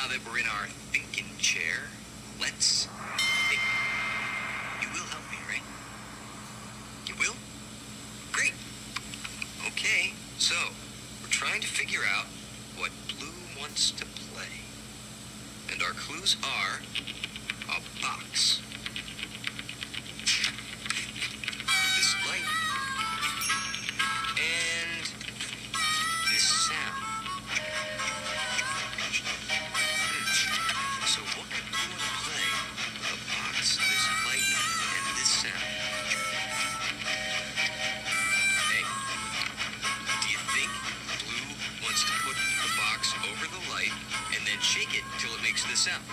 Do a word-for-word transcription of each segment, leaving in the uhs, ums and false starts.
Now that we're in our thinking chair, let's think. You will help me, right? You will? Great. Okay, so we're trying to figure out what Blue wants to play. And our clues are a box, this light, and this sound. So what could Blue want to play with a box, this light, and this sound? Hey, do you think Blue wants to put the box over the light and then shake it till it makes this sound?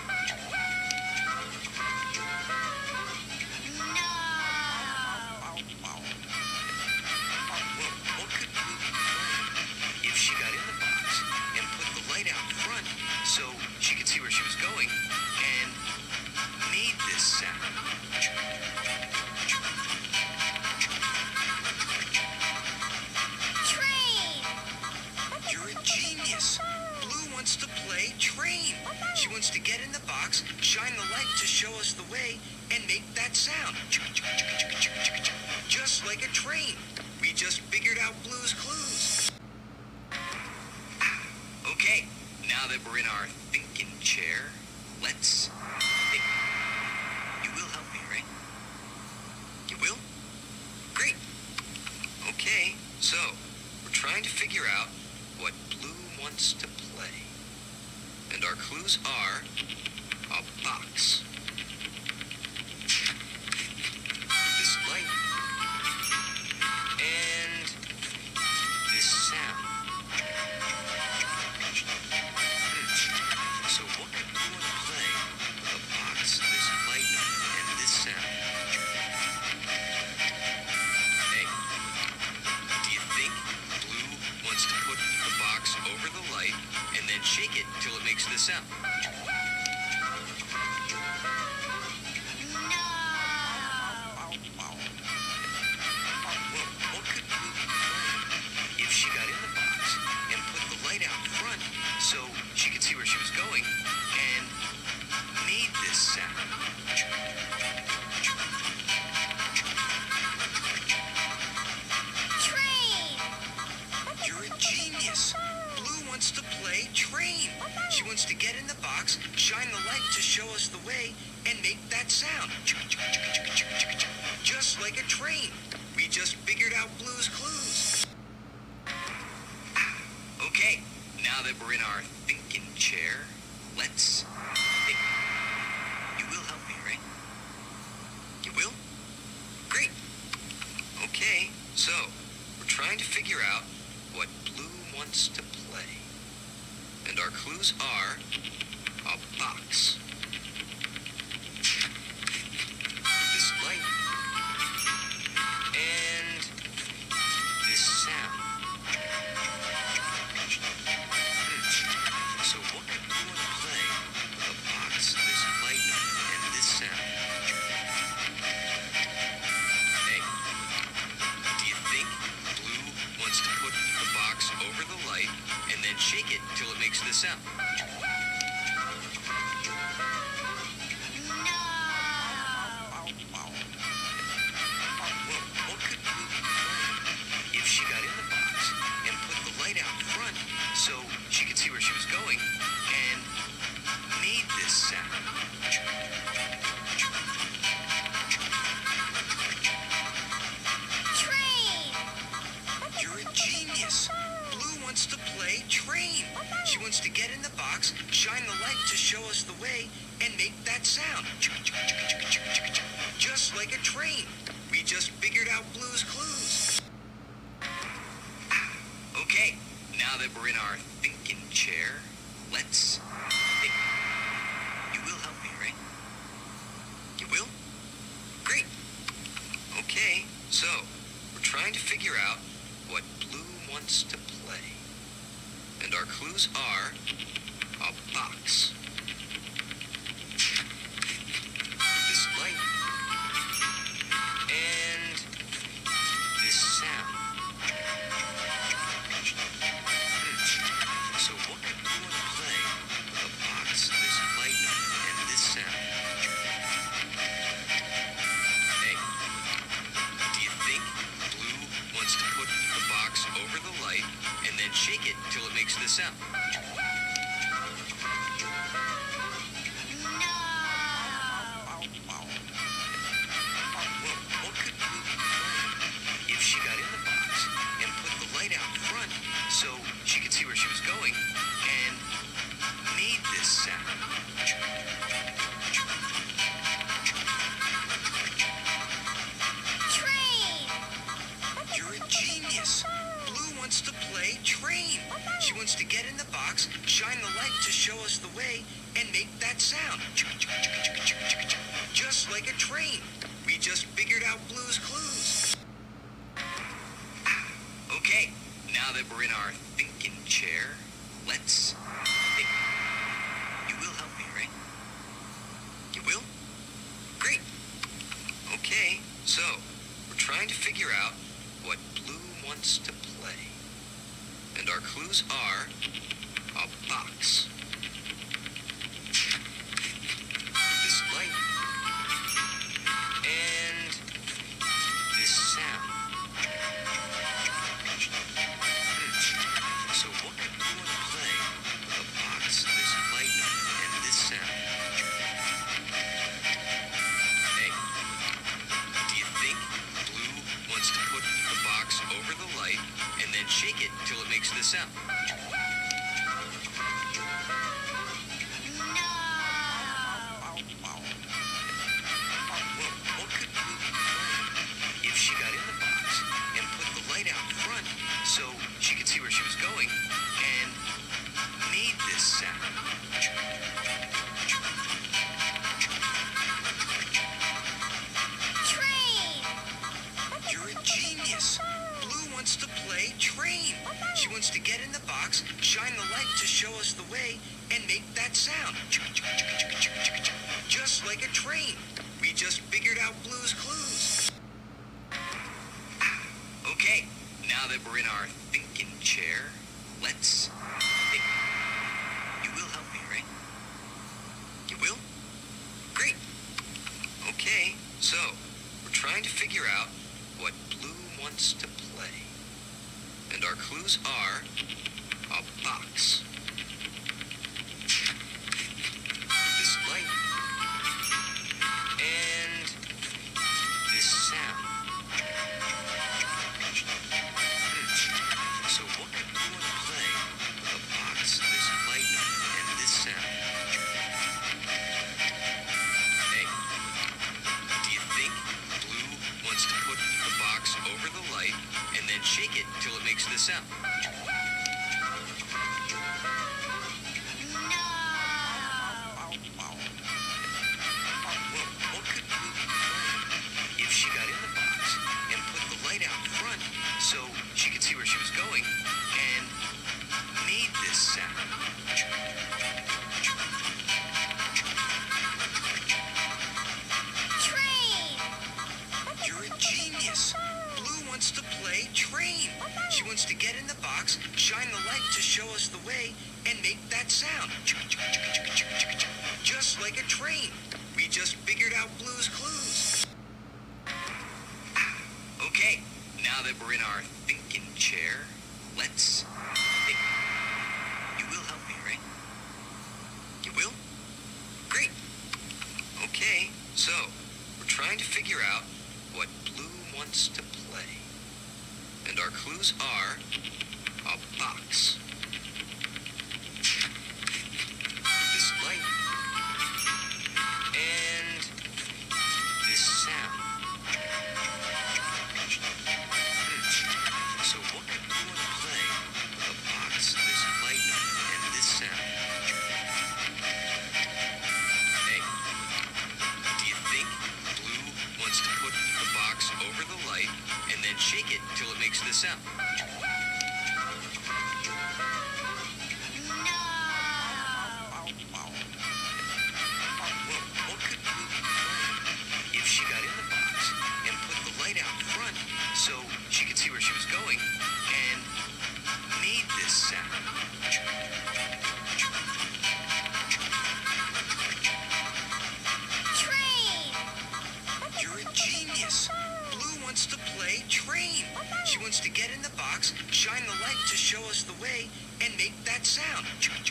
So she could see where she was going and made this sound. Train! You're a genius. Blue wants to play train. She wants to get in the box, shine the light to show us the way, and make that sound. Just like a train. We just figured out Blue's clues. Okay. Now that we're in our thinking chair, let's think. You will help me, right? You will? Great. Okay, so we're trying to figure out what Blue wants to play. And our clues are a box, this light, and this sound. So what could Blue want to play with a box, this light, and this sound? Hey, do you think Blue wants to put the box over the light and then shake it till it makes this sound? No! Well, what could Blue play if she got in the box and put the light out front so she could see where she was going and made this sound? Train! You're a genius. Blue wants to play train. She wants to get in the box, shine the light to show us the way, and make that sound. Just like a train. We just figured out Blue's clues. Okay, now that we're in our thinking chair, let's think. You will help me, right? You will? Great. Okay, so we're trying to figure out what Blue wants to play. And our clues are a box, this light, and this sound. So what could Blue want to play with a box, this light, and this sound? Hey, do you think Blue wants to put the box over the light and then shake it till it makes this sound? No! Well, what could Blue play if she got in the box and put the light out front so she could see where she was going and made this sound? Train! You're a genius. Blue wants to play train. She wants to get in the box, shine the light to show us the way, and make that sound. Just like a train. We just figured out Blue's clues. Okay, now that we're in our thinking chair, let's think. You will help me, right? You will? Great. Okay, so we're trying to figure out what Blue wants to play. And our clues are a box, this light, and this sound. So what could Blue want to play with a box, then shake it till it makes this sound. Well, what could Blue be playing if she got in the box and put the light out front so she could see where she was going and made this sound? Train! You're a genius. Blue wants to play train. She wants to get in the box, shine the light to show us the way, and make that sound. Just like a train. We just figured out Blue's clues. Okay, now that we're in our thinking chair, let's think. You will help me, right? You will? Great. Okay, so we're trying to figure out what Blue wants to play. And our clues are a box, this light, and this sound. Hmm. So what could Blue want to play with a box, this light, and this sound? Hey, do you think Blue wants to put the box over the light and then shake it till it makes this sound? Well, what could Blue be playing if she got in the box and put the light out front so she could see where she was going and made this sound? Train! You're a genius. Blue wants to play train. She wants to get in the box, shine the light to show us the way, and make that sound. Just like a train. We just figured out Blue's clues. Okay, now that we're in our thinking chair, let's think. You will help me, right? You will? Great. Okay, so we're trying to figure out what Blue wants to play. And our clues are a box, this light, and this sound. Hmm. So what could Blue want to play with a box, this light, and this sound? Hey, do you think Blue wants to put the box over the light and then shake it till it makes this sound? Well, what could Blue be playing if she got in the box and put the light out front so she could see where she was going and made this sound? Train! You're a genius. Blue wants to play train. She wants to get in the box, shine the light to show us the way, and make that sound. Just like a train. We just figured out Blue's clues. Okay, now that we're in our thinking chair, let's think. You will help me, right? You will? Great. Okay, so we're trying to figure out what Blue wants to play. And our clues are a box, this light, and this sound. Hmm. So what could Blue show us the way and make that sound.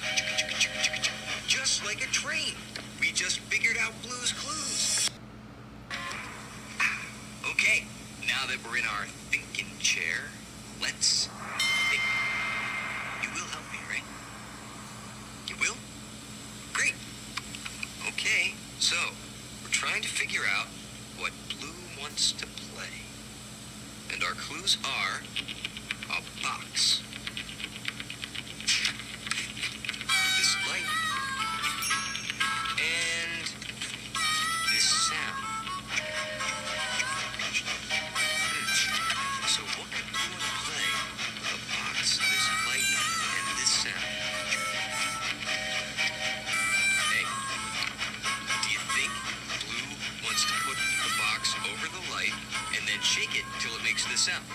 Just like a train. We just figured out Blue's Clues. Okay, now that we're in our thinking chair, let's think. You will help me, right? You will? Great. Okay, so we're trying to figure out what Blue wants to play. And our clues are a box, this light, and this sound. Hmm. So what could Blue want to play with a box, this light, and this sound? Hey, do you think Blue wants to put the box over the light and then shake it till it makes this sound?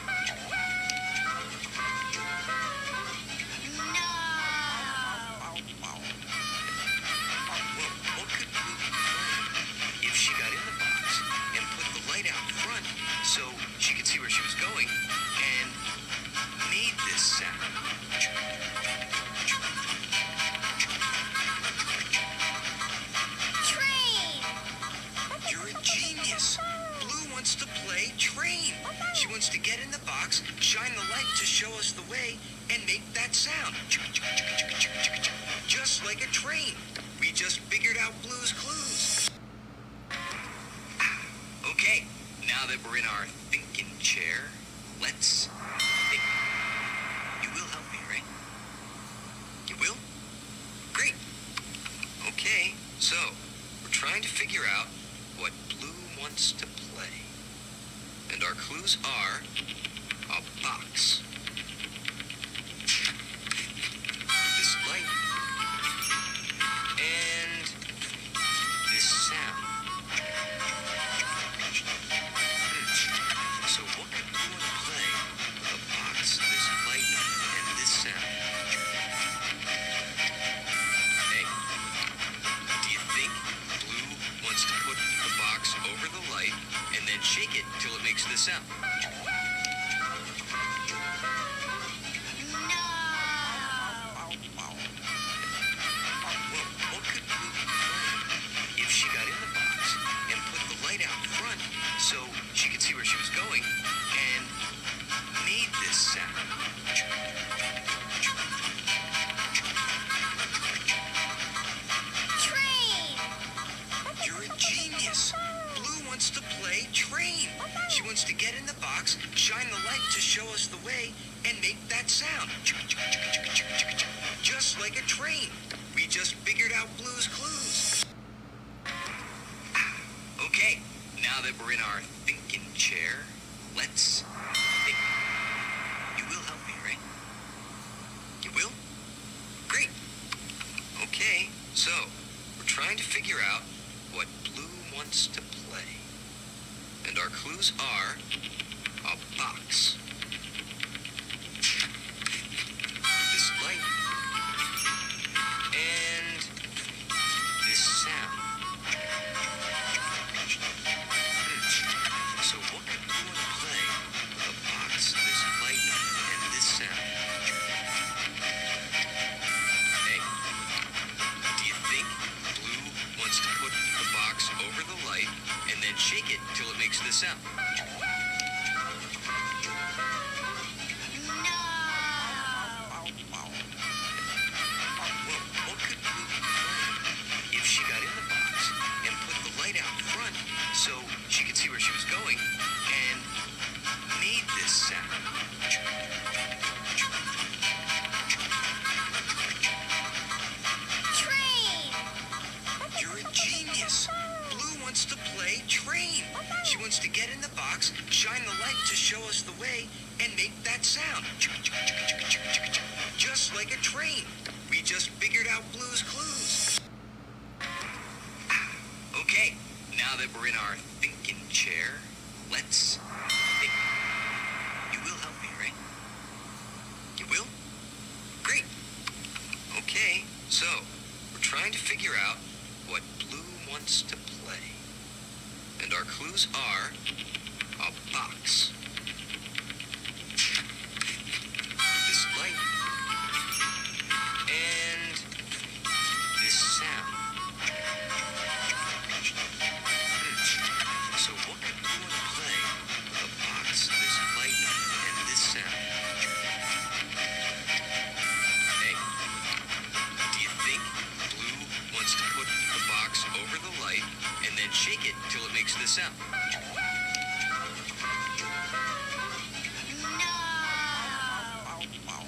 So she could see where she was going and made this sound. Train! You're a genius. Blue wants to play train. She wants to get in the box, shine the light to show us the way, and make that sound. Just like a train. We just figured out Blue's Clues. Okay. Now that we're in our thinking chair, let's think. You will help me, right? You will? Great. Okay, so we're trying to figure out what Blue wants to play. And our clues are a box, this light, and this sound. So what could Blue want to play with a box, this light, and this sound? Hey, do you think Blue wants to put the box over the light and then shake it till it makes this sound? No! Well, what could Blue be playing if she got in the box and put the light out front so she could see where she was going and made this sound? Train! You're a genius. Blue wants to play train. She wants to get in the box, shine the light to show us the way, and make that sound. Just like a train. We just figured out Blue's Clues. Okay, now that we're in our thinking chair, let's think. You will help me, right? You will? Great. Okay, so we're trying to figure out what Blue wants to play. And our clues are a box, this light, and this sound. So what could Blue want to play with a box, this light, and this sound? Hey, do you think Blue wants to put the box over the light and then shake it till it makes this sound? No! Well, what could Blue be playing if she got in the box and put the light out front so she could see where she was going and made this sound? Train! You're a genius. Blue wants to play train. She wants to get in the box, shine the light to show us the way, and make that sound. Just like a train. We just figured out Blue's Clues. Okay, now that we're in our thinking chair, let's think. You will help me, right? You will? Great. Okay, so we're trying to figure out what Blue wants to play. And our clues are a box, this light, sound. No! Well,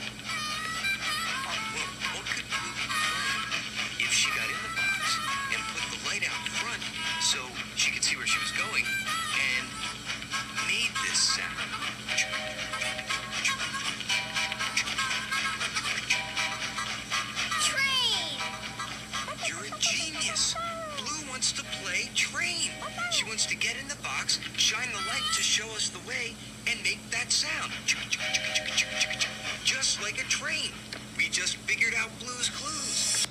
what could Blue be playing if she got in the box and put the light out front so she could see where she was going and made this sound? Train! You're a genius. Blue wants to play train. She wants to get in the box, shine the light to show us the way, and make that sound. Just like a train. We just figured out Blue's clues.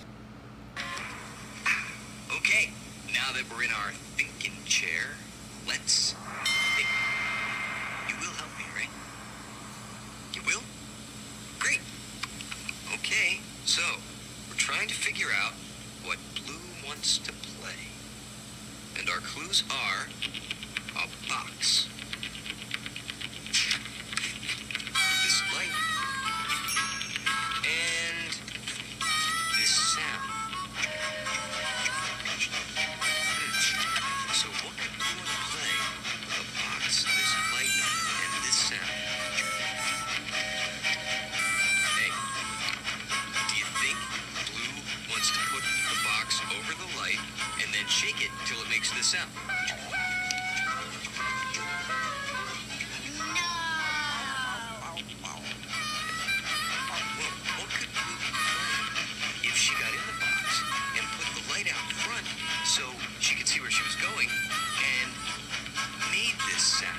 Okay, now that we're in our thinking chair, let's think. You will help me, right? You will? Great. Okay, so we're trying to figure out what Blue wants to play. And our clues are a box, this light, and this sound. Hmm. So what could Blue want to play with a box, this light, and this sound? Hey, do you think Blue wants to put the box over the light and then shake it till it makes this sound? No! Well, what could Blue be playing if she got in the box and put the light out front so she could see where she was going and made this sound?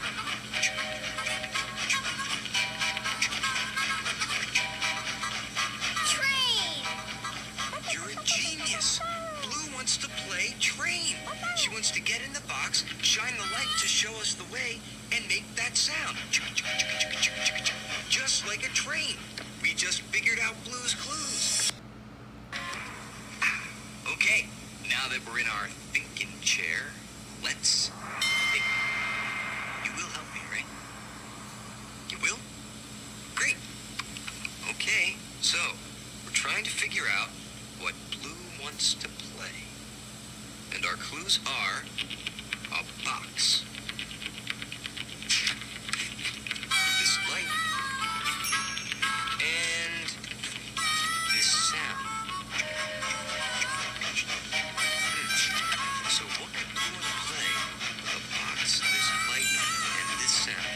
Train! You're a genius. Blue wants to play train. She wants to get in the box, shine the light to show us the way, and make that sound. Just like a train. We just figured out Blue's clues. Okay, now that we're in our thinking chair, let's think. You will help me, right? You will? Great. Okay, so we're trying to figure out what Blue wants to play. And our clues are a box, this light, and this sound. Hmm. So what could Blue want to play with a box, this light, and this sound?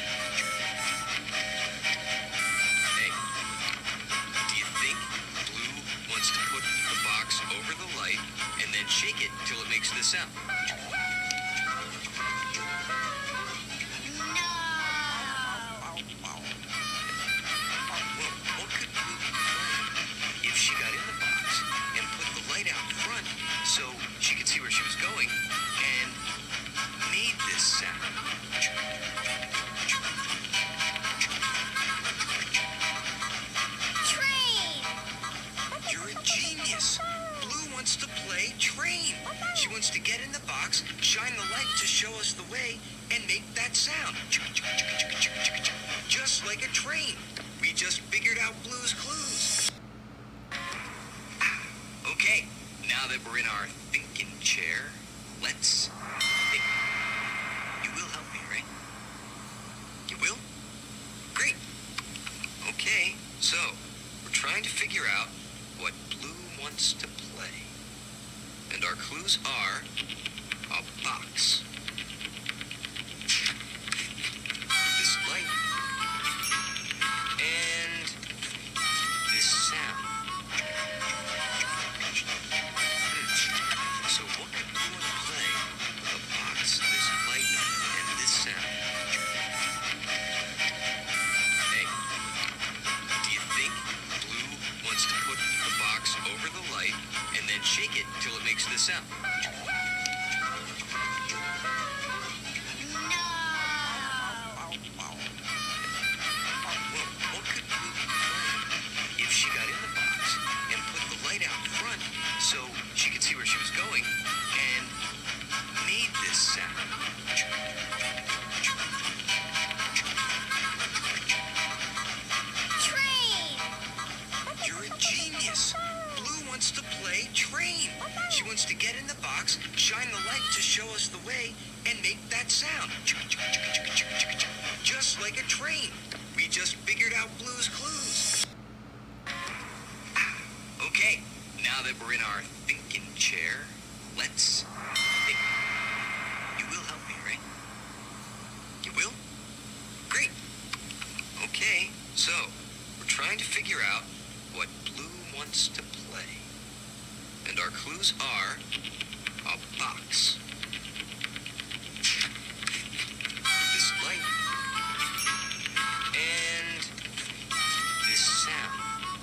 Hey, do you think Blue wants to put the box over the light and then shake it till it makes this sound? No! Well, what could Blue be playing if she got in the box and put the light out front so she could see where she was going and made this sound? Train! You're a genius. Blue wants to play train. She wants to get in the box, shine the light to show us the way, and make that sound. Just like a train. We just figured out Blue's clues. Okay, now that we're in our thinking chair, let's think. You will help me, right? You will? Great. Okay, so we're trying to figure out what Blue wants to play. And our clues are a box, this light, and this sound. Hmm. So what could Blue want to play with a box, this light, and this sound? Hey, do you think Blue wants to put the box over the light and then shake it till it makes this sound? No! Well, what could Blue be playing if she got in the box and put the light out front so she could see where she was going and made this sound? Train! You're a genius. Blue wants to play train. She wants to get in the box, shine the light to show us the way, and make that sound. Just like a train. We just figured out Blue's Clues. Okay, now that we're in our thinking chair, let's think. You will help me, right? You will? Great. Okay, so we're trying to figure out what Blue wants to play. And our clues are a box, this light, and this sound.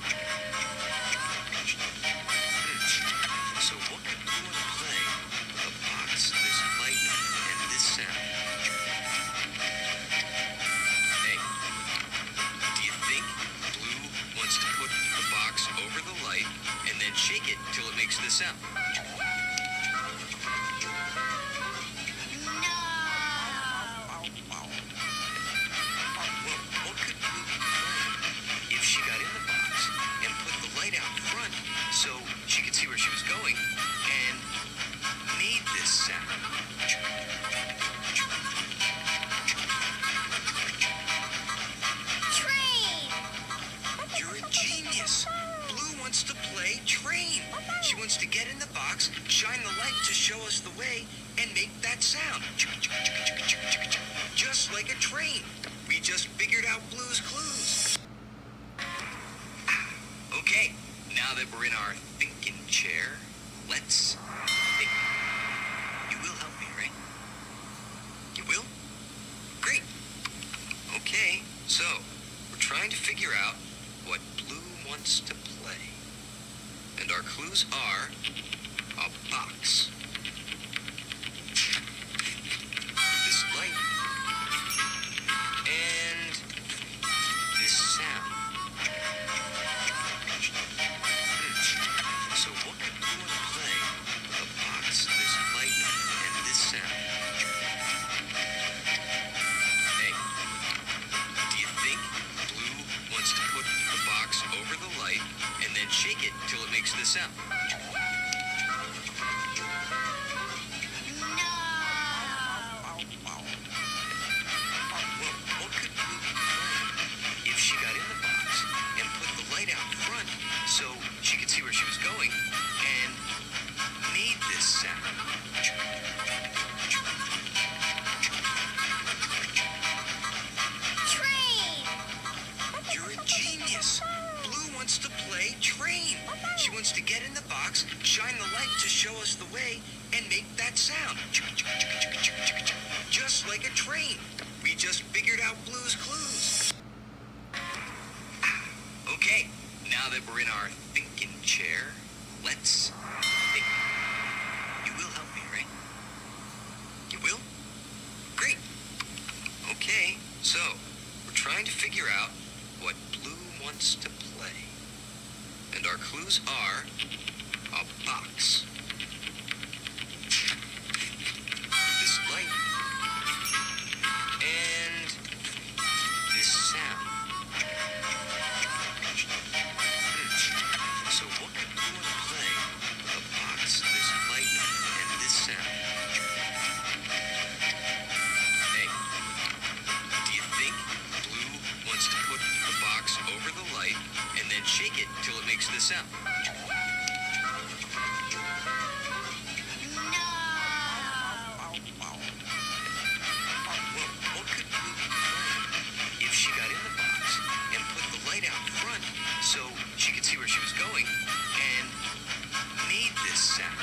Hmm. So what could Blue want to play with a box, this light, and this sound? Hey, do you think Blue wants to put the box over the light and then shake it till it makes this sound? So she could see where she was going and made this sound. Train! You're a genius. Blue wants to play train. She wants to get in the box, shine the light to show us the way, and make that sound. Just like a train. We just figured out Blue's Clues. Okay. Now that we're in our thinking chair, let's think. You will help me, right? You will? Great. Okay, so we're trying to figure out what Blue wants to play. And our clues are a box, this light, and this sound. So what could Blue want to play with a box, this light, and this sound? Hey, do you think Blue wants to put the box over the light and then shake it till it makes this sound? Well, what could Blue be playing if she got in the box and put the light out front so she could see where she was going and made this sound? Train! You're a genius. Blue wants to play train. She wants to get in the box, shine the light to show us the way, and make that sound. Just like a train. We just figured out Blue's Clues. Okay, now that we're in our thinking chair, let's think. You will help me, right? You will? Great. Okay, so we're trying to figure out what Blue wants to play. And our clues are a box, this light, and this sound. So what could Blue want to play with a box, this light, and this sound? Hey, do you think Blue wants to put the box over the light and then shake it till it makes this sound? Well, what could Blue be playing if she got in the box and put the light out front so she could see where she was going and made this sound?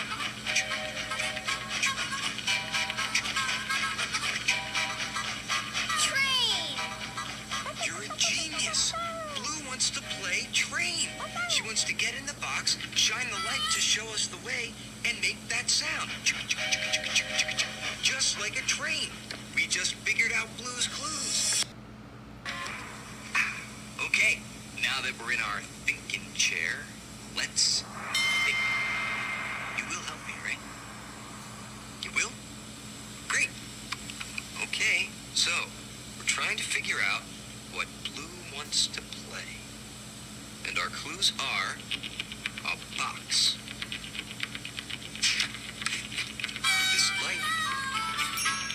Train! You're a genius. Blue wants to play train. She wants to get in the box, shine the light to show us the way, and make that sound. Just like a train. We just figured out Blue's Clues. Okay, now that we're in our thinking chair, let's think. You will help me, right? You will? Great. Okay, so we're trying to figure out what Blue wants to play. And our clues are a box, this light,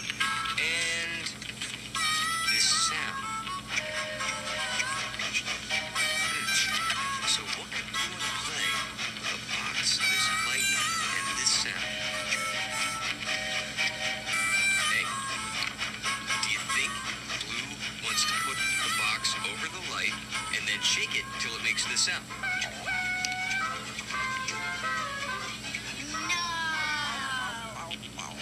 sound. No. Well,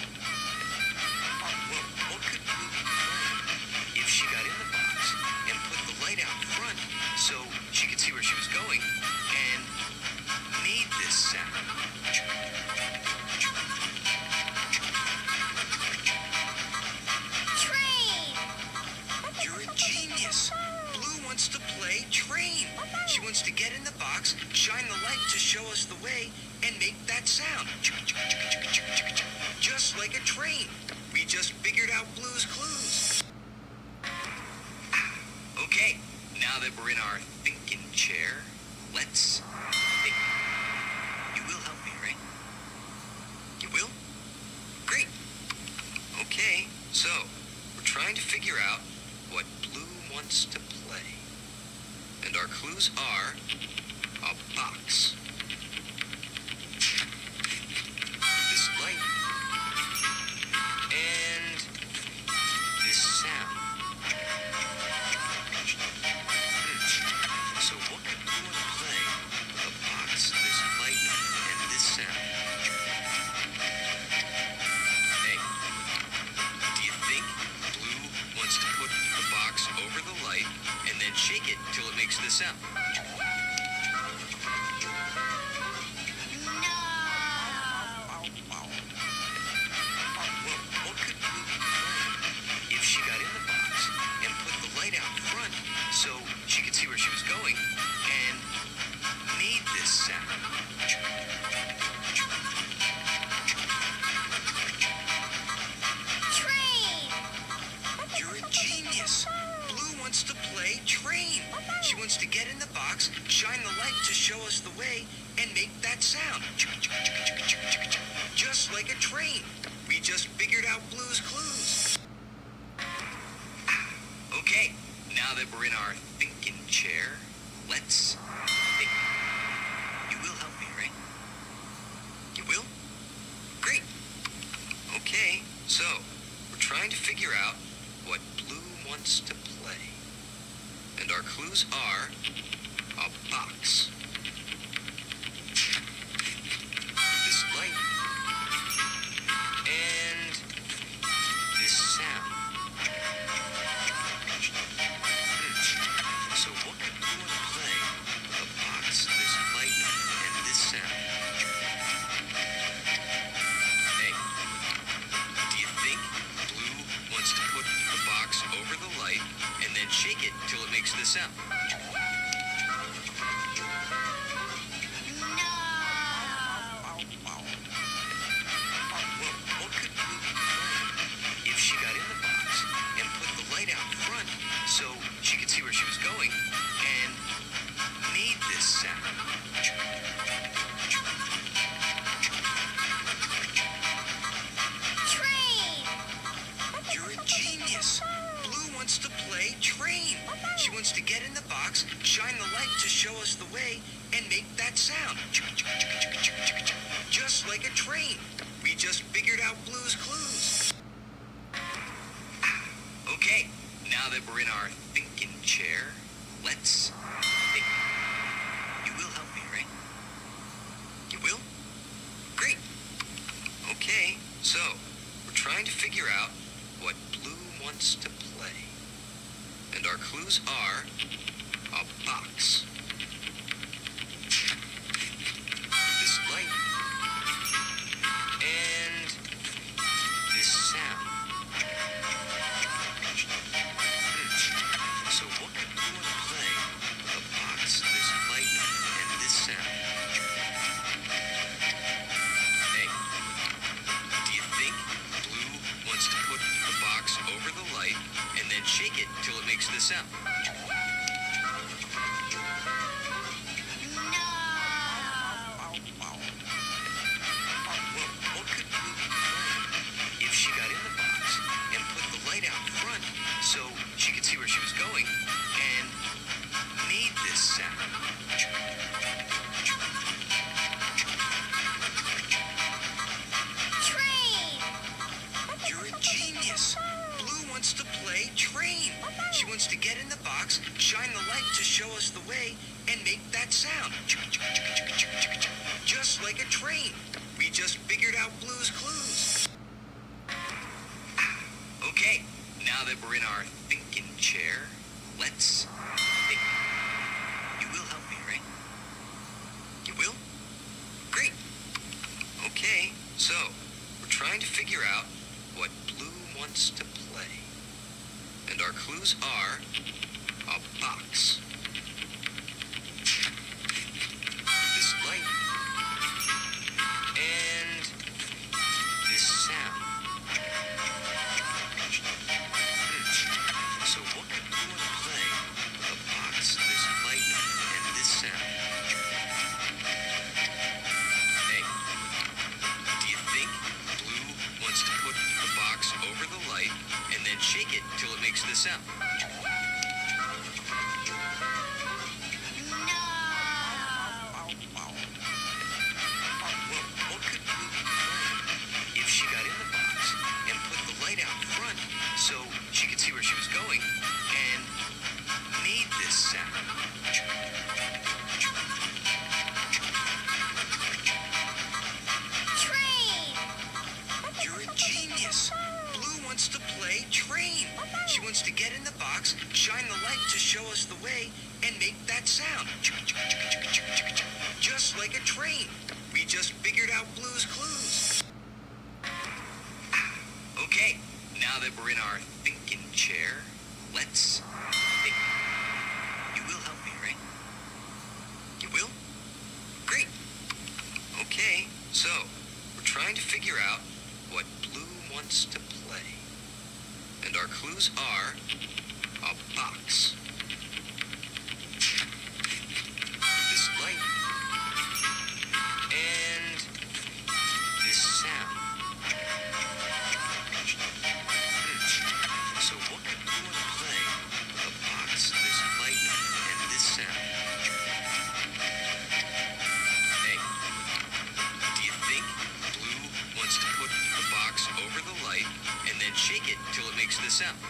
what could Blue be playing if she got in the box and put the light out front so she could see where she was going and made this sound? Train. You're a genius. Blue wants to play train. She wants to get in the box, shine the light to show us the way, and make that sound. Just like a train. We just figured out Blue's clues. Okay, now that we're in our thinking chair, let's think. You will help me, right? You will? Great. Okay, so we're trying to figure out what Blue wants to play. And our clues are a box, this light, and this sound. Hmm. So what could Blue want to play with a box, this light, and this sound? Hey, do you think Blue wants to put the box over the light and then shake it till it makes this sound? No. Well, what could Blue be playing if she got in the box and put the light out front so she could see where she was going and made this sound? Train. You're a genius. Blue wants to play train. She wants to get in the box, shine the light to show us the way, and make that sound. Just like a train. We just figured out Blue's clues. Okay, now that we're in our thinking chair, let's think. You will help me, right? You will? Great. Okay, so we're trying to figure out what Blue wants to play. And our clues are a box, this light, and this sound. Hmm. So what could Blue want to play with a box, this light, and this sound? Hey, do you think Blue wants to put the box over the light and then shake it till it makes this sound? No. Well, what could Blue be playing if she got in the box and put the light out front so she could see where she was going and made this sound? Train. You're a genius. Blue wants to play train. She wants to get in the box, shine the light to show us the way, and make that sound. Just like a train. We just figured out Blue's clues. Okay, now that we're in our thinking chair, let's think. You will help me, right? You will? Great. Okay, so we're trying to figure out what Blue wants to play. And our clues are a box, this light, and this sound. Hmm. So what could Blue want to play with a box, this light, and this sound? Hey, do you think Blue wants to put the box over the light and then shake it till it makes this sound? No. Well, what could Blue be playing if she got in the box and put the light out front so she could see where she was going and made this sound? Train. You're a genius. Blue wants to play train. She wants to get in the that sound. Just like a train. We just figured out Blue's Clues. Okay, now that we're in our thinking chair, let's think. You will help me, right? You will? Great. Okay, so we're trying to figure out what Blue wants to play. And our clues are a box, this light, and this sound. Hmm. So what could Blue want to play with a box, this light, and this sound? Hey, do you think Blue wants to put the box over the light and then shake it till it makes this sound? So she could see where she was going and made this sound. Train! You're a genius. Blue wants to play train. She wants to get in the box, shine the light to show us the way, and make that sound. Just like a train. We just figured out Blue's Clues. Okay. Now that we're in our thinking chair, let's think. You will help me, right? You will? Great. Okay, so we're trying to figure out what Blue wants to play. And our clues are a box, this light, and this sound. So what could Blue want to play with a box, this light, and this sound? Hey, do you think Blue wants to put the box over the light and then shake it till it makes this sound?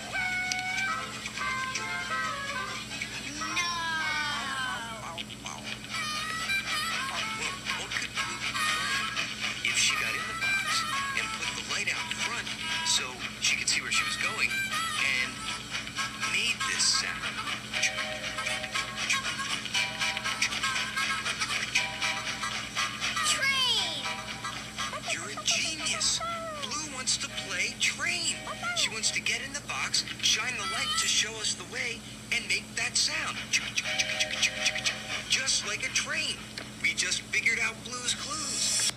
No! Well, what could Blue be playing if she got in the box and put the light out front so she could see where she was going and made this sound? Train! You're a genius. Blue wants to play train. She wants to get in the box, shine the light to show us the way, and make that sound. Just like a train. We just figured out Blue's Clues.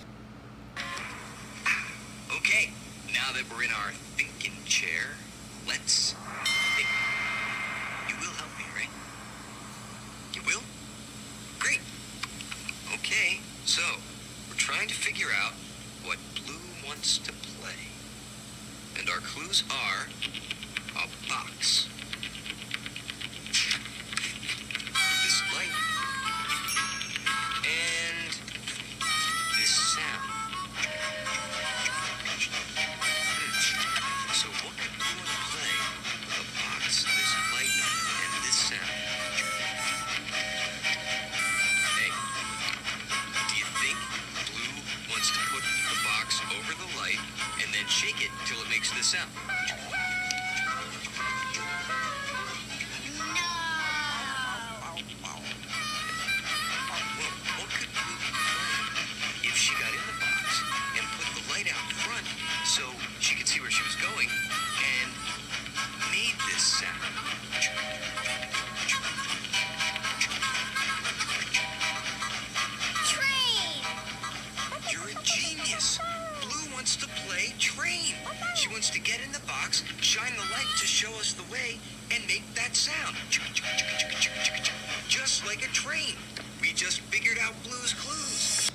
Okay, now that we're in our thinking chair, let's think. You will help me, right? You will? Great. Okay, so we're trying to figure out what Blue wants to play. And our clues are a box, this light, and this sound. So what could Blue want to play with a box, this light, and this sound? Hey, do you think Blue wants to put the box over the light and then shake it till it makes this sound? No! Well, what could Blue be playing if she got in the box and put the light out front so she could see where she was going and made this sound? Train! You're a genius. Blue wants to play train. She wants to get in the box, shine the light to show us the way, and make that sound. Just like a train. We just figured out Blue's Clues.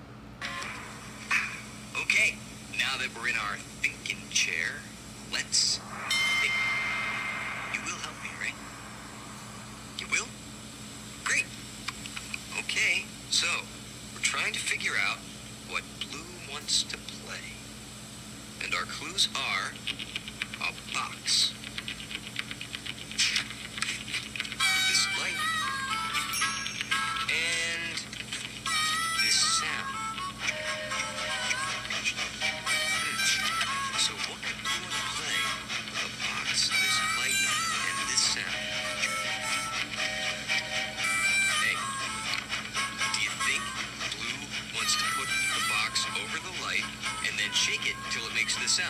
Okay, now that we're in our thinking chair, let's think. You will help me, right? You will? Great. Okay, so we're trying to figure out what Blue wants to play. And our clues are a box, this light, then shake it till it makes this sound.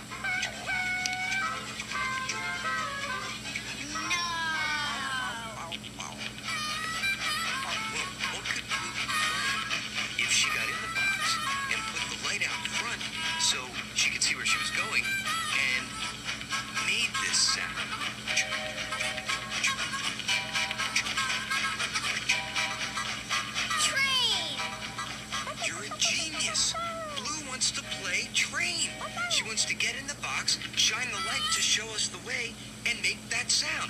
No. Well, what could Blue be playing if she got in the box and put the light out front so she could see where she was going and made this sound? Train. You're a genius. Blue wants to play train. She wants to get in the box, shine the light to show us the way, and make that sound.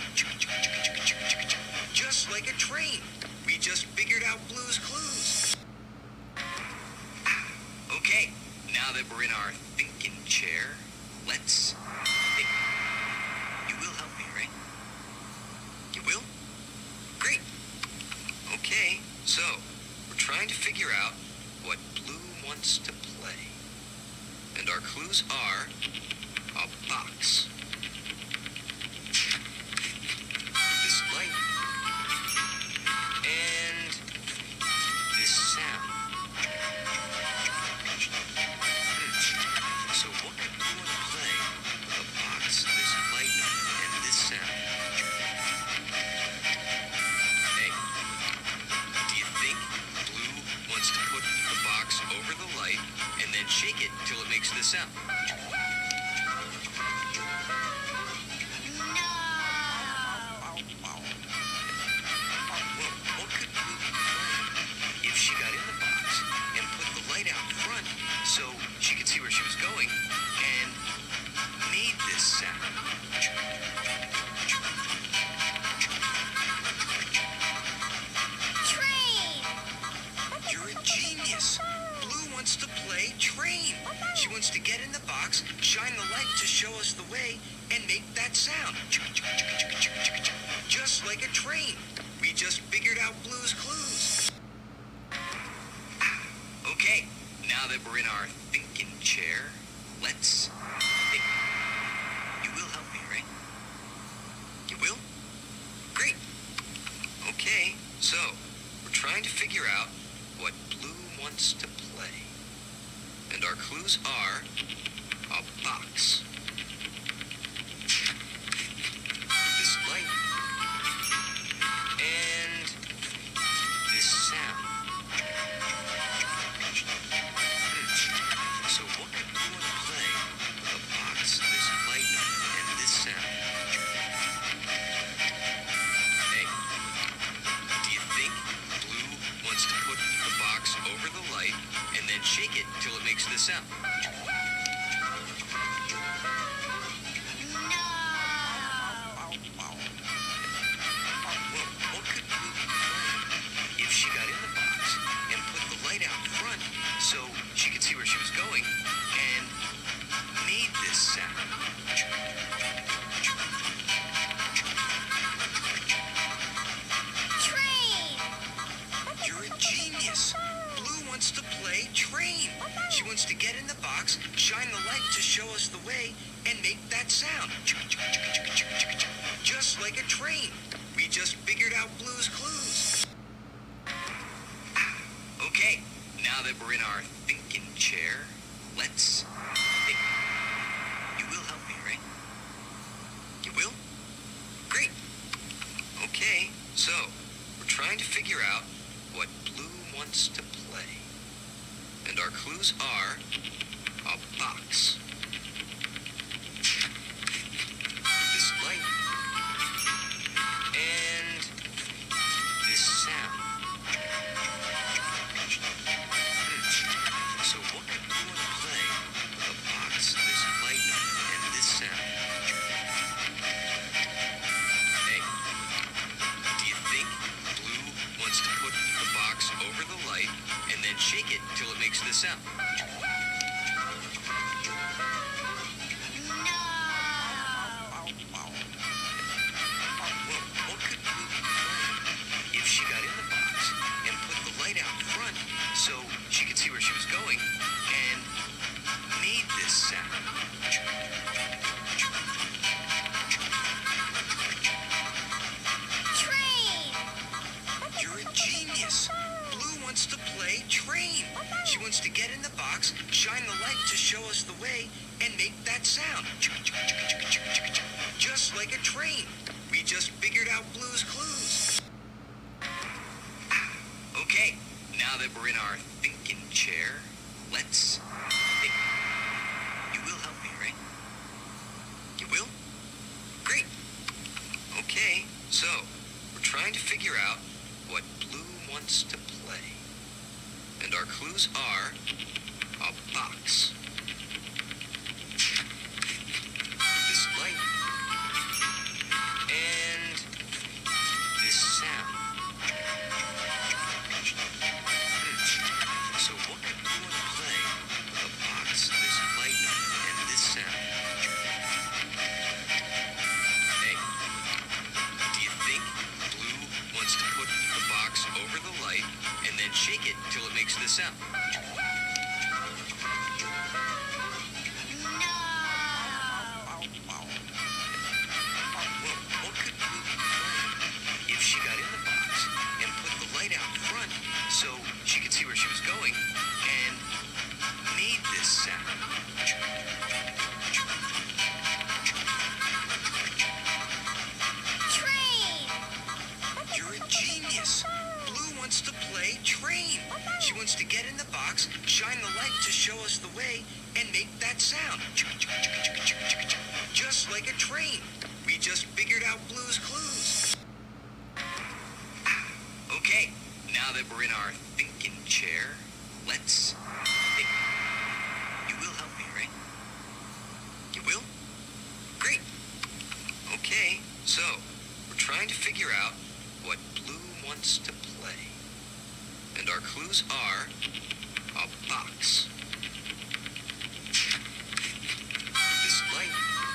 Just like a train. We just figured out Blue's clues. Okay, now that we're in our thinking chair, let's think. You will help me, right? You will? Great. Okay, so we're trying to figure out what Blue wants to play. And our clues are a box, this light, and this sound. Hmm. So what could Blue want to play with a box, this light, and this sound? Hey, do you think Blue wants to put the box over the light and then shake it till it makes this sound? Well, what could Blue be playing if she got in the box and put the light out front so she could see where she was going and made this sound? Train. You're a genius. Blue wants to play train. She wants to get in the box, shine the light to show us the way, and make that sound. Just like a train. We just figured out Blue's clues. Okay, now that we're in our thinking chair, let's think. You will help me, right? You will? Great. Okay, so we're trying to figure out what Blue wants to play. And our clues are a box, this light, and this sound. Hmm. So what could Blue want to play with a box, this light, and this sound? Hey, do you think Blue wants to put the box over the light and then shake it till it makes this sound? Well, what could Blue be playing if she got in the box and put the light out front so she could see where she was going and made this sound? Train. You're a genius. Blue wants to play train. She wants to get in the box, shine the light to show us the way, and make that sound. Just like a train. We just figured out Blue's clues. Okay, now that we're in our thinking chair, let's think. You will help me, right? You will? Great. Okay, so we're trying to figure out what Blue wants to play. And our clues are a box, this light, and this sound. Hmm. So what could Blue want to play with a box, this light, and this sound? Hey, do you think Blue wants to put the box over the light and then shake it till it makes this sound? Well, what could Blue be playing if she got in the box and put the light out front so she could see where she was going and made this sound? Train. You're a genius. Blue wants to play train. train. She wants to get in the box, shine the light to show us the way, and make that sound. Just like a train. We just figured out Blue's Clues. Okay, now that we're in our thinking chair, let's think. You will help me, right? You will? Great. Okay, so we're trying to figure out what Blue wants to play. And our clues are a box, this light, and this sound. Hmm. So what could Blue want to play with a box, this light, and this sound? Hey, do you think Blue wants to put the box over the light and then shake it till it makes this sound? Well, what could Blue be playing if she got in the box and put the light out front so she could see where she was going and made this sound? Train. You're a genius. Blue wants to play train. She wants to get in the box, shine the light to show us the way, and make that sound. Just like a train. We just figured out Blue's Clues. Okay, now that we're in our thinking chair, let's think. You will help me, right? You will? Great. Okay, so we're trying to figure out what Blue wants to play. And our clues are a box, this light,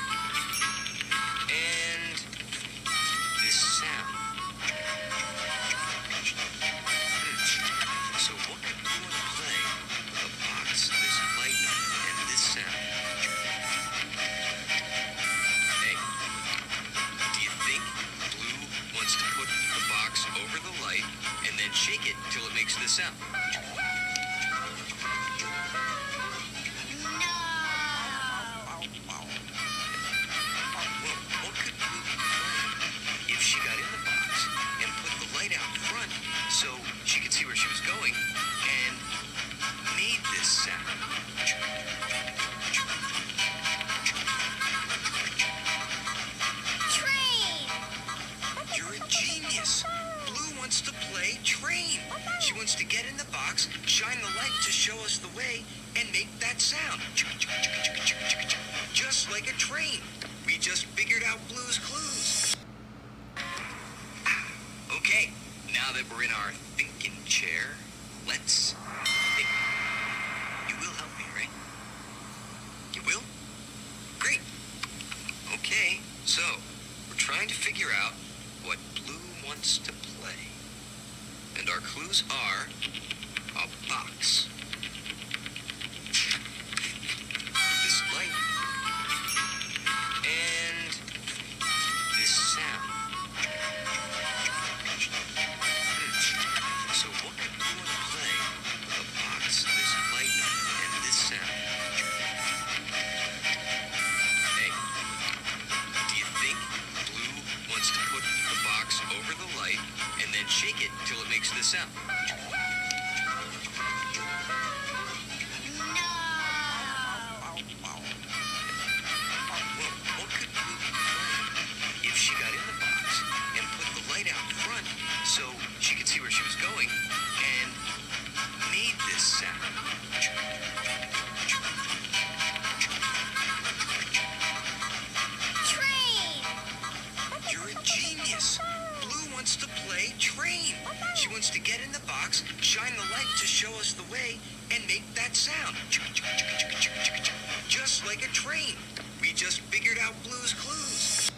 and this sound. Hmm. So what could Blue want to play with a box, this light, and this sound? Hey, do you think Blue wants to put the box over the light and then shake it till it makes this sound? Well, what could Blue be playing if she got in the box and put the light out front so she could see where she was going and made this sound? Train. You're a genius. Blue wants to play train. She wants to get in the box, shine the light to show us the way, and make that sound. Just like a train. We just figured out Blue's Clues. Okay, now that we're in our thinking chair, let's think. You will help me, right? You will? Great. Okay, so we're trying to figure out what Blue wants to play. And our clues are a box, this light, and this sound. Hmm. So what could Blue want to play with a box, this light, and this sound? Hey, do you think Blue wants to put the box over the light and then shake it till it makes this sound? Well, what could Blue be playing if she got in the box and put the light out front so she could see where she was going and made this sound? Train. You're a genius. Blue wants to play train. She wants to get in the box, shine the light to show us the way, and make that sound. Just like a train. We just figured out Blue's Clues.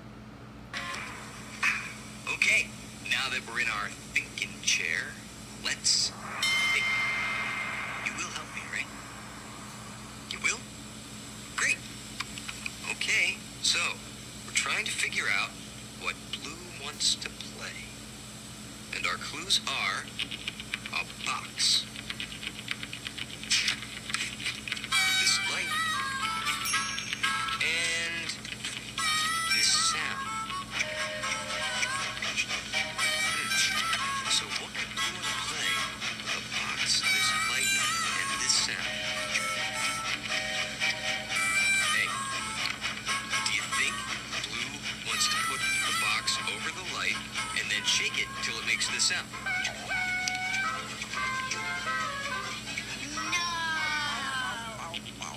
Okay, now that we're in our thinking chair, let's think. You will help me, right? You will? Great. Okay, so we're trying to figure out what Blue wants to play. And our clues are a box, sound. No. Well,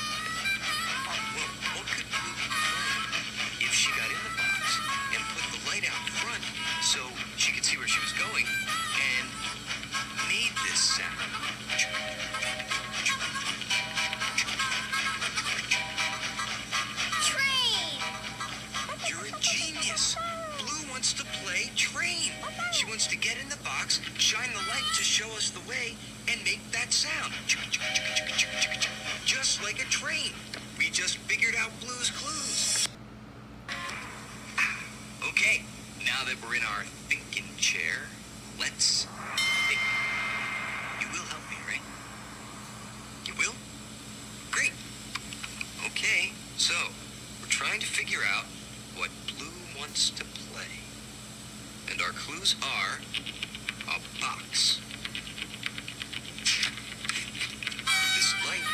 what could Blue be playing if she got in the box and put the light out front so she could see where she was going and made this sound? Train. You're a genius. Blue wants to play train. She wants to get in the box, shine the light to show us the way, and make that sound. Just like a train. We just figured out Blue's clues. Okay, now that we're in our thinking chair, let's think. You will help me, right? You will? Great. Okay, so we're trying to figure out what Blue wants to play. And our clues are a box, this light,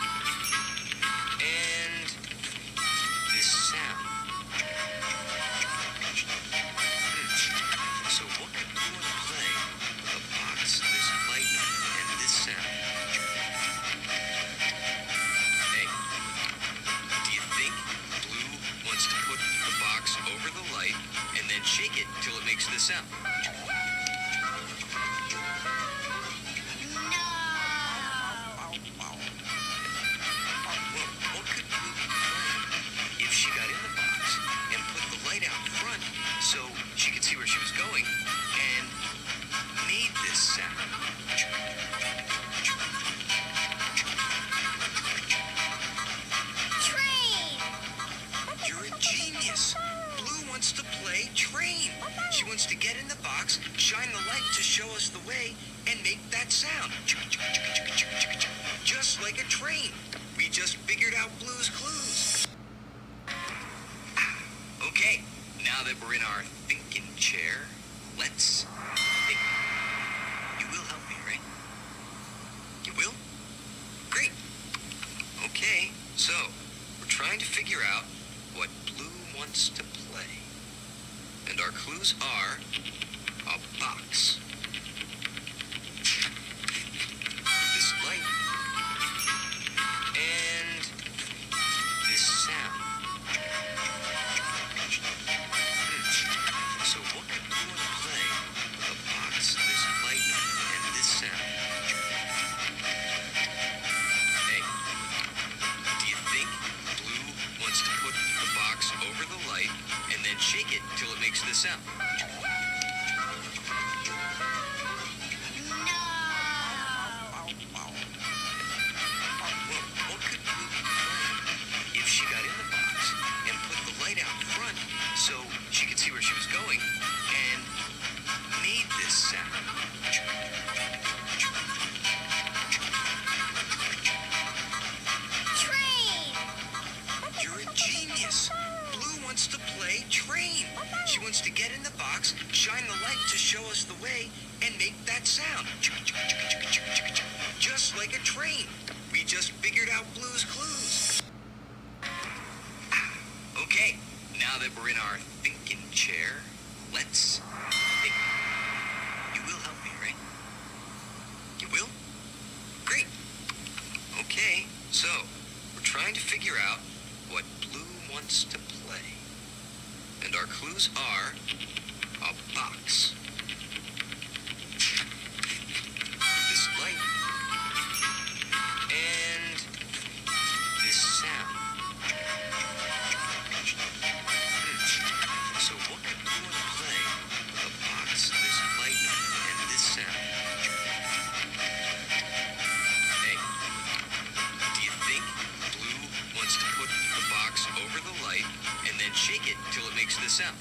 and this sound. Hmm. So what could Blue want to play with a box, this light, and this sound? Hey, do you think Blue wants to put the box over the light and then shake it till it makes this sound? No. Well, what could Blue be playing if she got in the box and put the light out front so she could see where she was going and made this sound? Train. You're a genius. Blue wants to play train. She wants to get in the box, shine the light to show us the way, and make that sound. Just like a train. We just figured out Blue's clues. Okay, now that we're in our thinking chair, let's think. You will help me, right? You will? Great. Okay, so we're trying to figure out what Blue wants to play. And our clues are a box, this light, and this sound. Hmm. So what could Blue want to play with a box, this light, and this sound? Hey, do you think Blue wants to put the box over the light and then shake it till it makes this sound? No. Well, what could Blue be playing if she got in the box and put the light out front so she could see where she was going and made this sound? Train. You're a genius. Blue wants to play train. She wants to get in the box, shine the light to show us the way, and make that sound. Just like a train. We just figured out Blue's clues. Okay, now that we're in our thinking chair, let's think. You will help me, right? You will? Great. Okay, so we're trying to figure out what Blue wants to play. And our clues are a box, this light, and this sound. Hmm. So what could Blue want to play with a box, this light, and this sound? Hey, do you think Blue wants to put the box over the light and then shake it till it makes this sound?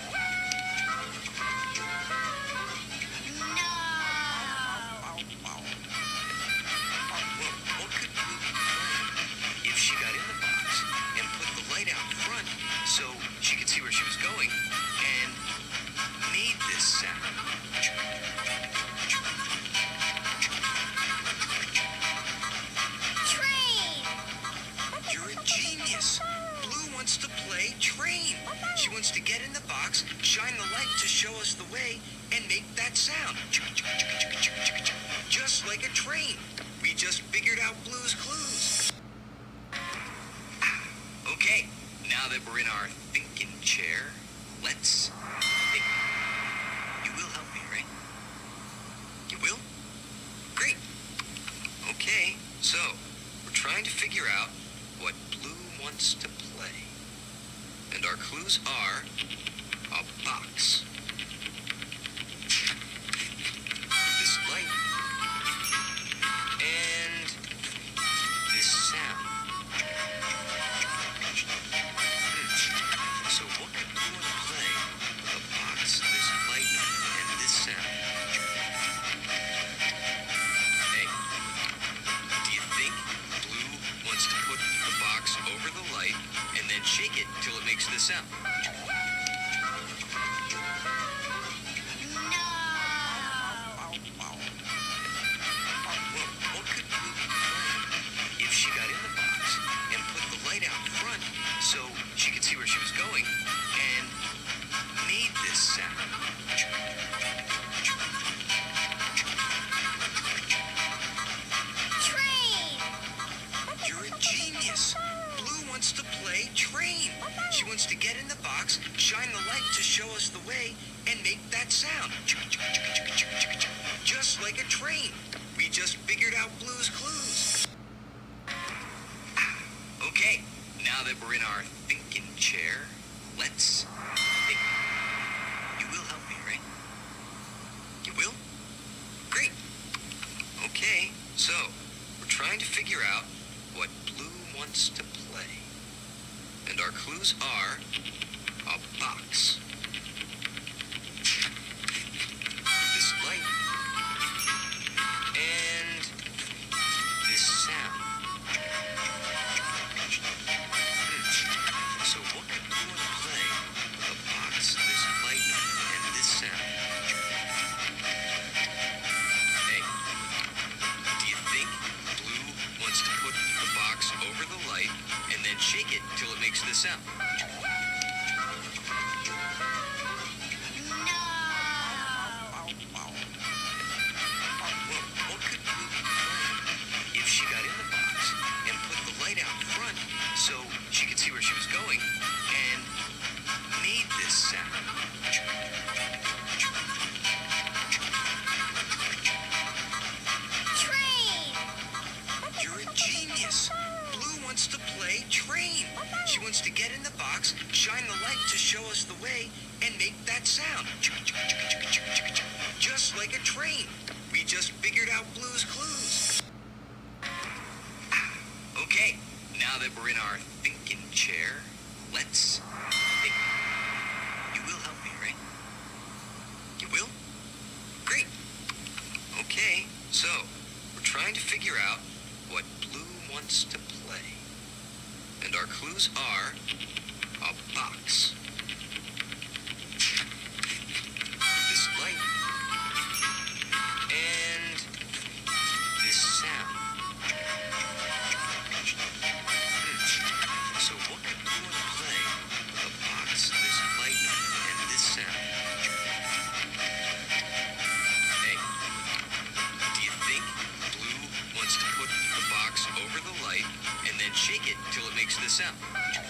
No. Well, what could Blue be playing if she got in the box and put the light out front so she could see where she was going and made this sound? Train. You're a genius. Blue wants to play train. She wants to get in the that sound. Just like a train. We just figured out Blue's Clues. Okay, now that we're in our thinking chair, let's think. You will help me, right? You will? Great. Okay, so we're trying to figure out what Blue wants to play. And our clues are a box, this light, and this sound. Hmm. So what could Blue want to play with a box, this light, and this sound? Hey, do you think Blue wants to put the box over the light and then shake it till it makes this sound? So she could see where she was going and made this sound. Train! You're a genius. Blue wants to play train. She wants to get in the box, shine the light to show us the way, and make that sound. Just like a train. We just figured out Blue's Clues. Okay. Now that we're in our thinking chair, let's think. You will help me, right? You will? Great. Okay, so we're trying to figure out what Blue wants to play. And our clues are a box, this light, and this sound. So what could Blue want to play with a box, this light, and this sound? Hey, do you think Blue wants to put the box over the light and then shake it till it makes this sound? Well, what could Blue be playing if she got in the box and put the light out front so she could see where she was going and made this sound? Train! You're a genius. Blue wants to play train. She wants to get in the box, shine the light to show us the way, and make that sound. Just like a train. We just figured out Blue's Clues. Okay, now that we're in our thinking chair, let's think. You will help me, right? You will? Great. Okay, so we're trying to figure out what Blue wants to play. And our clues are a box, this light, and this sound. So what could Blue want to play with a box, this light, and this sound? Hey, do you think Blue wants to put the box over the light and then shake it till it makes this sound?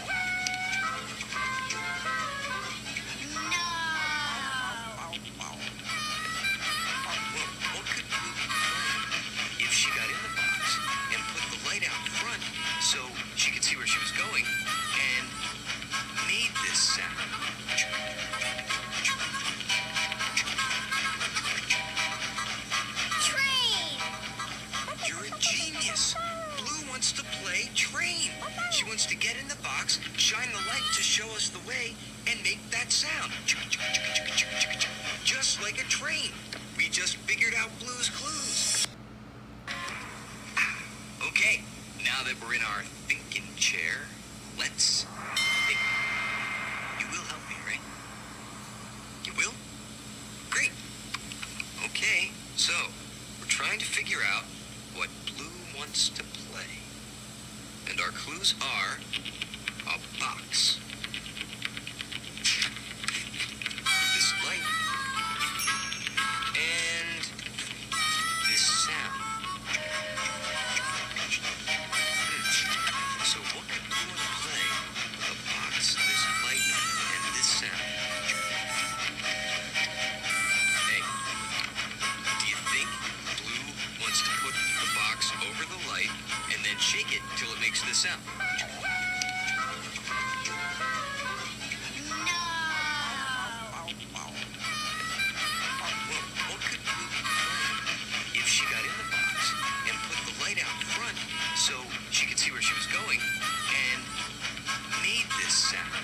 Well, what could Blue be playing if she got in the box and put the light out front so she could see where she was going and made this sound? Train! You're a genius. Blue wants to play train. She wants to get in the box, shine the light to show us the way, and make that sound. Just like a train. We just figured out Blue's Clues. Okay, now that we're in our thinking chair, let's think. You will help me, right? You will? Great. Okay, so we're trying to figure out what Blue wants to play. And our clues are a box, this light, shake it till it makes this sound. Well, what could Blue be playing if she got in the box and put the light out front so she could see where she was going and made this sound?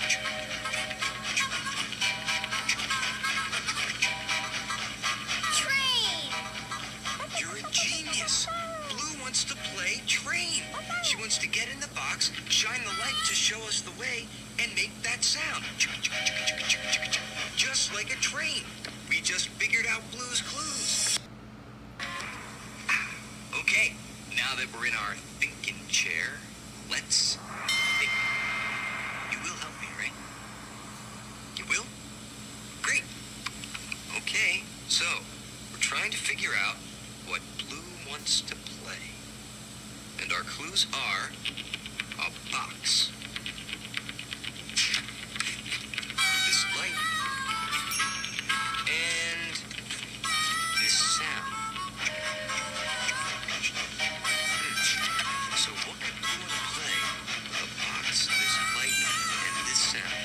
Train. You're a genius. Blue wants to play train. She wants to get in the box, shine the light to show us the way, and make that sound. Just like a train. We just figured out Blue's clues. Okay, now that we're in our thinking chair, let's think. You will help me, right? You will? Great. Okay, so we're trying to figure out what Blue wants to play. And our clues are a box, this light, and this sound. Hmm. So what could Blue want to play with a box, this light, and this sound?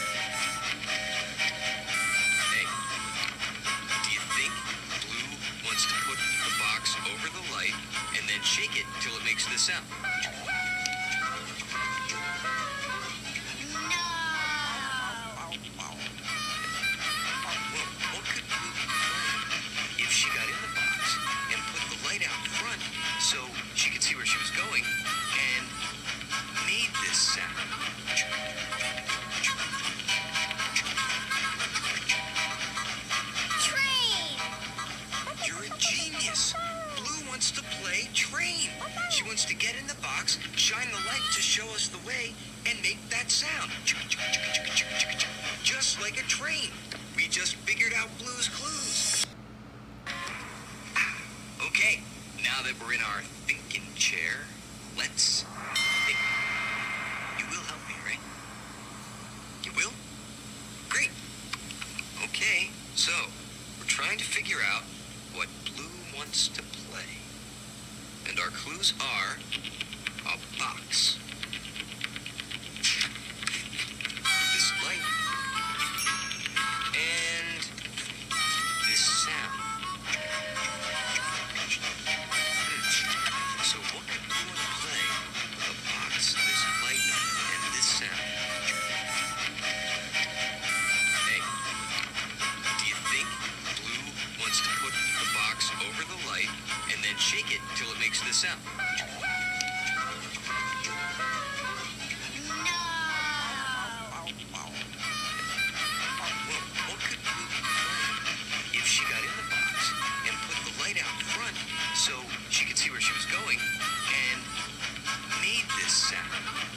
Hey, do you think Blue wants to put the box over the light and then shake it till it makes this sound? Well, what could Blue be playing if she got in the box and put the light out front so she could see where she was going and made this sound? Train. You're a genius. Blue wants to play train. She wants to get in the box, shine the light to show us the way, and make that sound. Just like a train. We just figured out Blue's clues. Okay, now that we're in our thinking chair, let's think. You will help me, right? You will? Great. Okay, so we're trying to figure out what Blue wants to play. And our clues are a box, this light, and this sound. Hmm. So what could Blue want to play with a box, this light, and this sound? Hey, do you think Blue wants to put the box over the light and then shake it till it makes this sound? Well, what could Blue be playing if she got in the box and put the light out front so she could see where she was going and made this sound?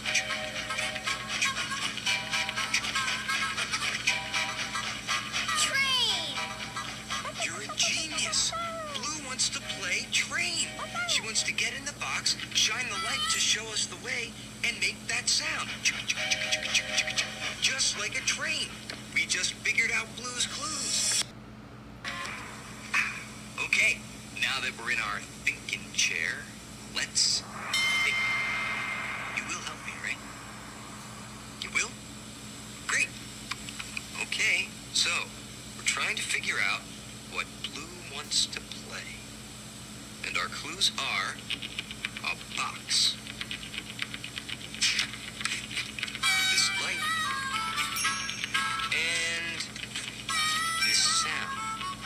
Train. You're a genius. Blue wants to play train. She wants to get in the box, shine the light to show us the way, and make that sound. Just like a train. We just figured out Blue's clues. Okay, now that we're in our thinking chair, let's think. You will help me, right? You will? Great. Okay, so we're trying to figure out what Blue wants to play. And our clues are a box, this light, and this sound.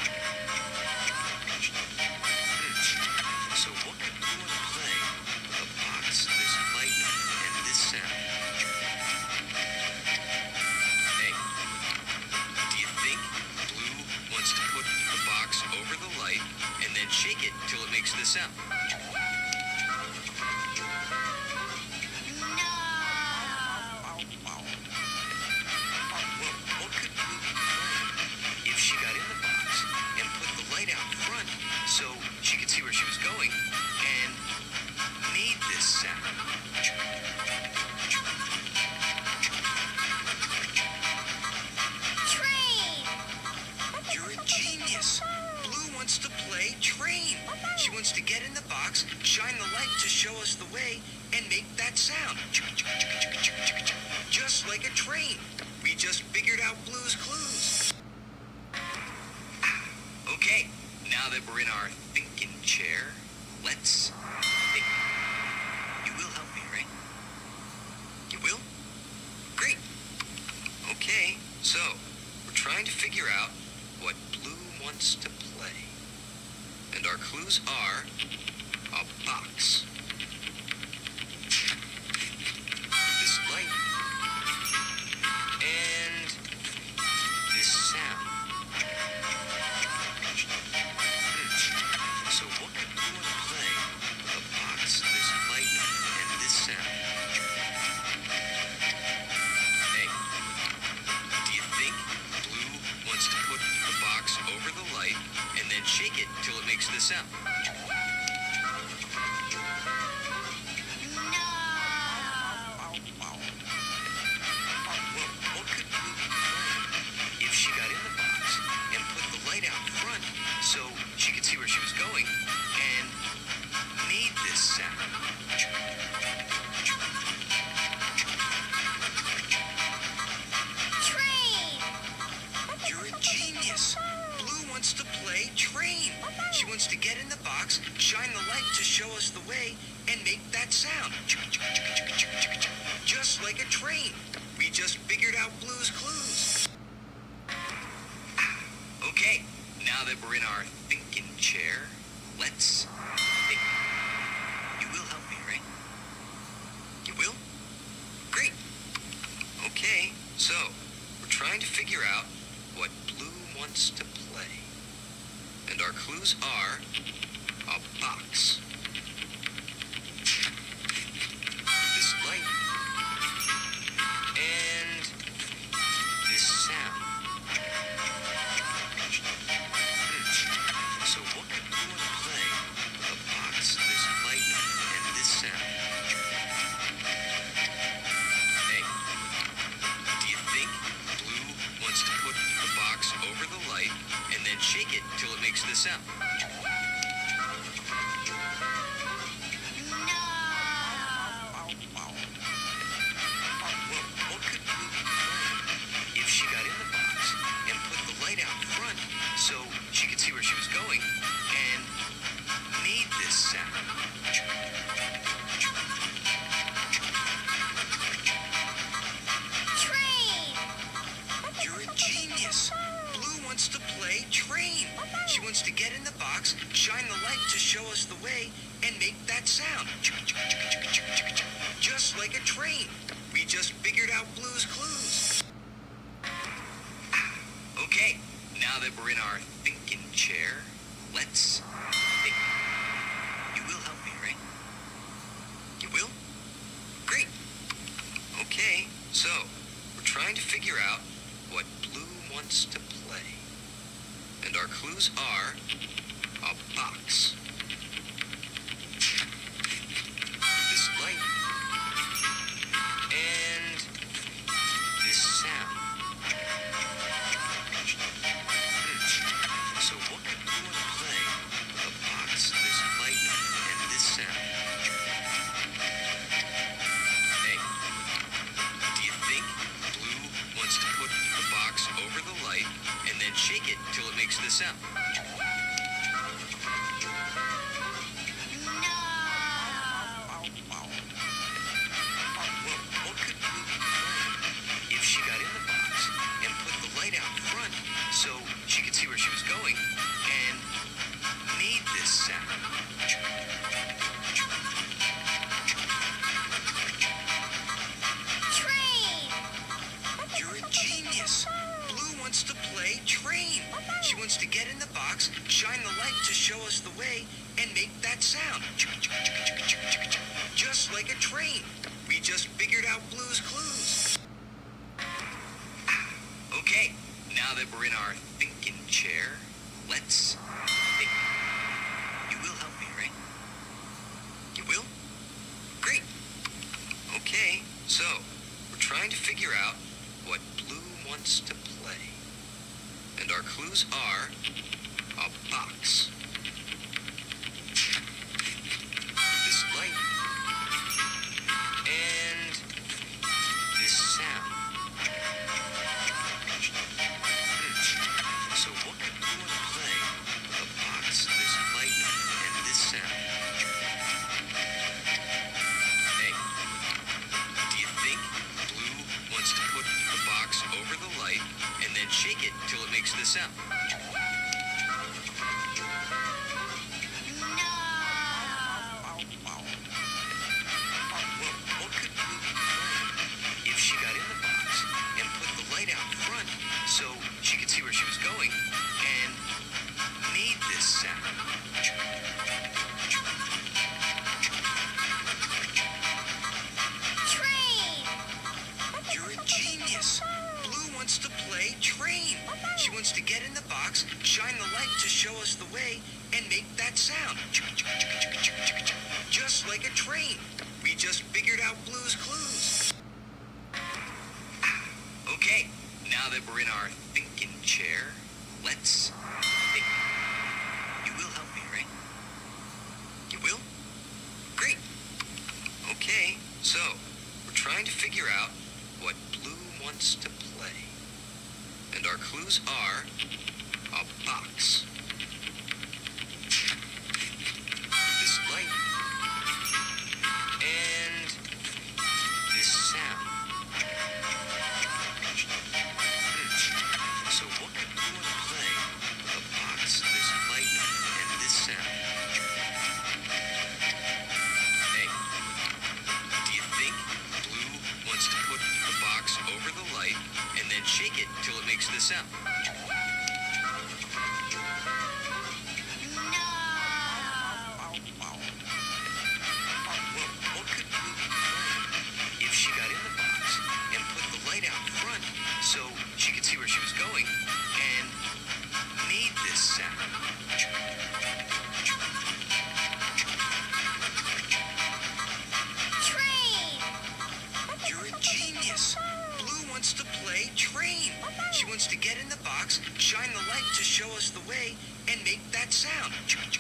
Hmm. So what could Blue want to play with a box, this light, and this sound? Hey, do you think Blue wants to put the box over the light and then shake it till it makes this sound? Well, what could Blue be playing if she got in the box and put the light out front so she could see where she was going and made this sound? Train. You're a genius. Blue wants to play train. She wants to get in the box, shine the light to show us the way, and make that sound. Just like a train. We just figured out Blue's Clues. Okay, now that we're in our thinking chair, let's think. You will help me, right? You will? Great. Okay, so we're trying to figure out what Blue wants to play. And our clues are a box, this light, and this sound. Hmm. So what could Blue want to play with a box, this light, and this sound? Hey, do you think Blue wants to put the box over the light and then shake it till it makes this sound? So she could see where she was going and made this sound. Train! You're a genius. Blue wants to play train. She wants to get in the box, shine the light to show us the way, and make that sound. Just like a train. We just figured out Blue's Clues. Okay. Now that we're in our thinking chair, let's think. You will help me, right? You will? Great. Okay, so we're trying to figure out what Blue wants to play. And our clues are a box, this light, and this sound. So what could Blue want to play with a box, this light, and this sound? Hey, do you think Blue wants to put the box over the light and then shake it till it makes this sound? Well, what could Blue play if she got in the box and put the light out front so she could see where she was going and made this sound? Train! You're a genius. Blue wants to play train. She wants to get in the box, shine the light to show us the way, and make that sound. Just like a train. We just figured out Blue's Clues. Okay, now that we're in our thinking chair, let's think. You will help me, right? You will? Great. Okay, so we're trying to figure out what Blue wants to play. And our clues are a box, this light, and this sound. So what could Blue want to play with a box, this light, and this sound? Hey, do you think Blue wants to put the box over the light and then shake it till it makes this sound? Well, what could Blue play if she got in the box and put the light out front so she could see where she was going and made this sound? Train! You're a genius. Blue wants to play train. She wants to get in the box, shine the light to show us the way, and make that sound. Just like a train. We just figured out Blue's Clues. Okay, now that we're in our thinking chair, let's think. You will help me, right? You will? Great. Okay, so we're trying to figure out what Blue wants to play. And our clues are a box, box, shine the light to show us the way, and make that sound. Just like a train. We just figured out Blue's Clues. Okay, now that we're in our thinking chair, let's think. You will help me, right? You will? Great. Okay, so we're trying to figure out what Blue wants to play. And our clues are a box, this light, and this sound. Hmm. So what could Blue want to play with a box, this light, and this sound? Hey, do you think Blue wants to put the box over the light and then shake it till it makes this sound? What could Blue be playing if she got in the box and put the light out front so she could see where she was going and made this sound? Train. You're a genius. Blue wants to play train. She wants to get in the box, shine the light to show us the way, and make that sound.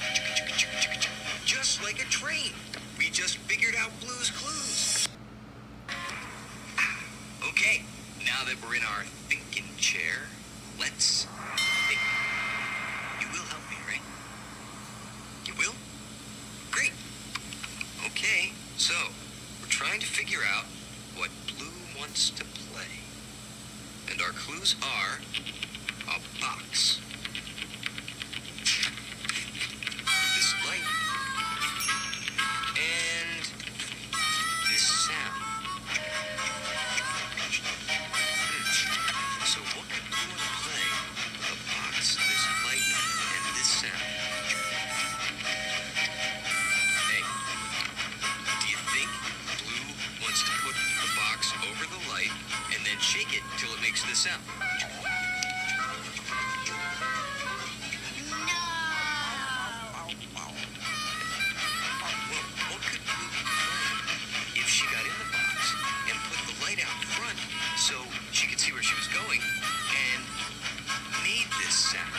Just like a train. We just figured out Blue's Clues. Okay, now that we're in our thinking chair, let's think. You will help me, right? You will? Great. Okay, so we're trying to figure out what Blue wants to play. And our clues are a box, this light, and this sound. Hmm. So what could Blue want to play with a box, this light, and this sound? Hey, do you think Blue wants to put the box over the light and then shake it till it makes this sound? Well, what could Blue be playing if she got in the box and put the light out front so she could see where she was going and made this sound?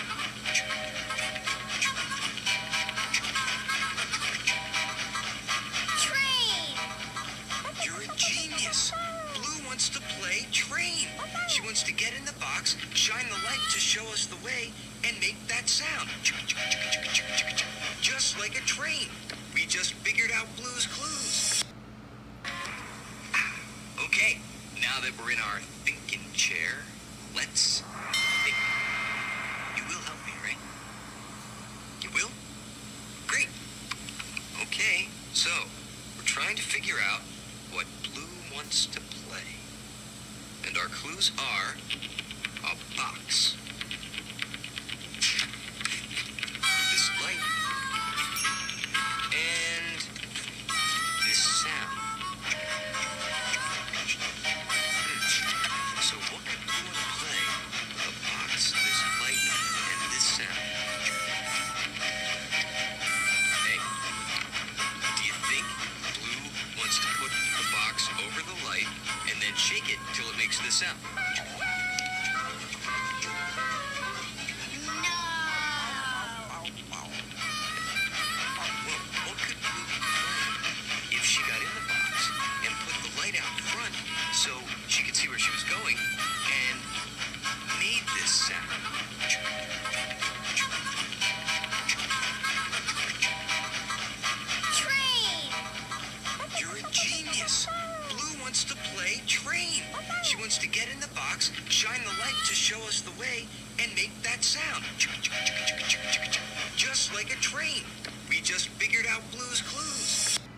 Train. You're a genius. Blue wants to play train. She wants to get in the box, shine the light to show us the way, and make that sound. Just like a train. We just figured out Blue's Clues. Okay, now that we're in our thinking chair, let's think. You will help me, right? You will? Great. Okay, so we're trying to figure out what Blue wants to play. And our clues are a box, this light, and this sound. Hmm. So what could Blue want to play with a box, this light, and this sound? Hey, do you think Blue wants to put the box over the light and then shake it till it makes this sound? Well, what could Blue be playing if she got in the box and put the light out front so she could see where she was going and made this sound? Train. You're a genius. Blue wants to play train. She wants to get in the box, shine the light to show us the way, and make that sound. Just like a train. We just figured out Blue's Clues.